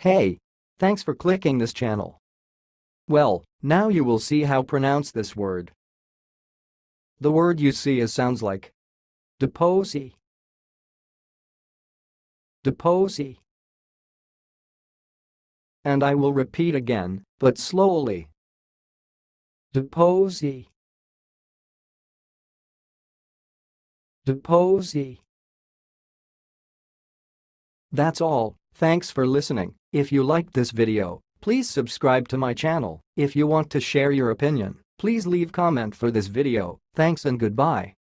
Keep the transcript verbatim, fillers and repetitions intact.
Hey! Thanks for clicking this channel. Well, now you will see how pronounce this word. The word you see is sounds like Deposi. Deposi. And I will repeat again, but slowly. Deposi. Deposi. That's all. Thanks for listening. If you liked this video, please subscribe to my channel. If you want to share your opinion, please leave comment for this video. Thanks and goodbye.